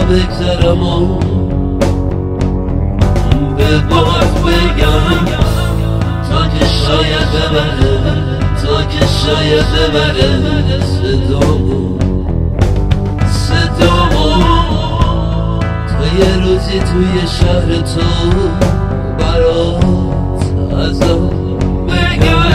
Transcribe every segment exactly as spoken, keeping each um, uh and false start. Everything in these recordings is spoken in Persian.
بگذرم و به باد بگم تا که شاید ببره، تا که شاید ببره صدامو صدامو تا یه روزی توی شهر تو برات ازم بگم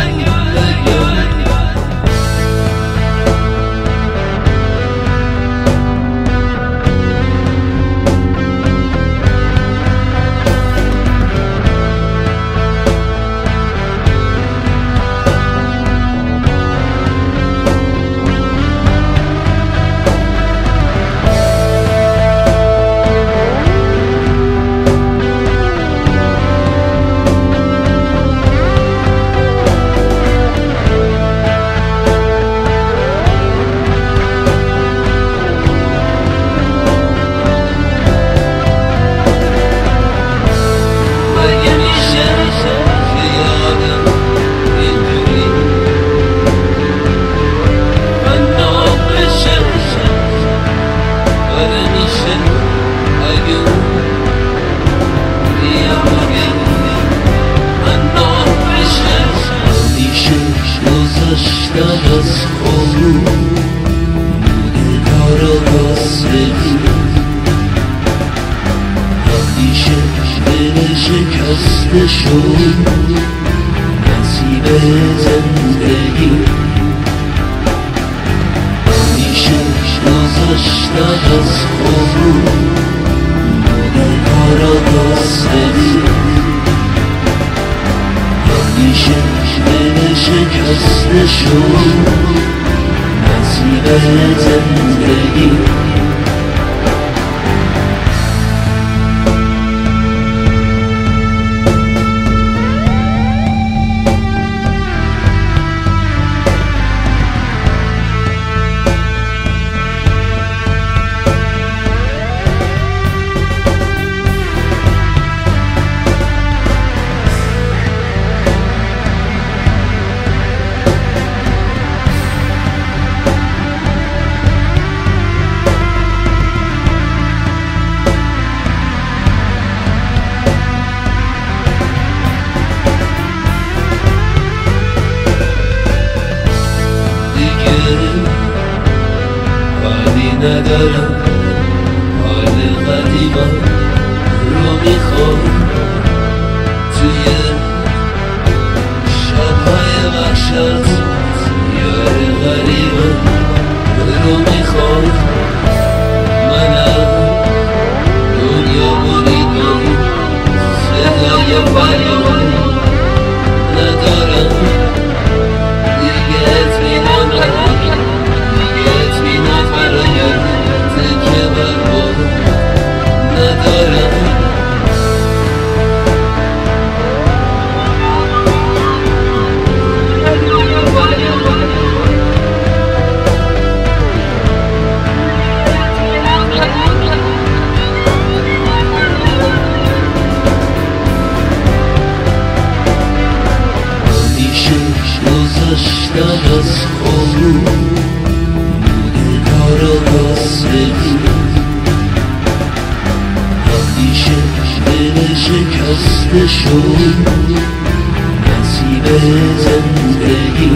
گذشتن از خون بوده کارا باسدی همیشه دل شکسته شد نصیب زندگی همیشه گذشتن از خون بوده کارا باسدی همیشه دل شکسته شد نصیب زندگی حالی ندارم حال قدیمم رو میخوام توی شبهای وحشت یار غریبم رو میخوام منم دنیا بریدم صدای فریاد ندارم دیگه اطمینان ندارم گذشتن از خون بوده کارا باسدی همیشه دل شکسته شد نصیب زندگی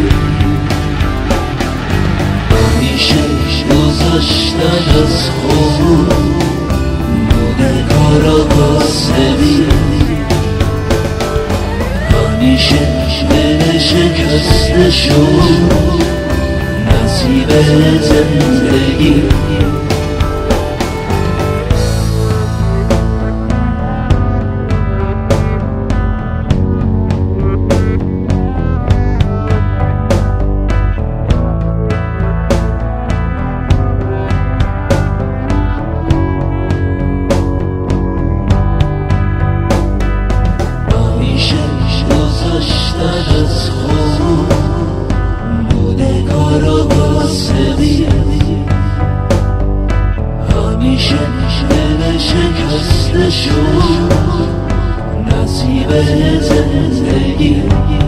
همیشه گذشتن از خون بوده کارا باسدی همیشه دل شکسته شد نصیب زندگی از خون بوده کارا باسدی همیشه دل شکسته شد نصیب زندگی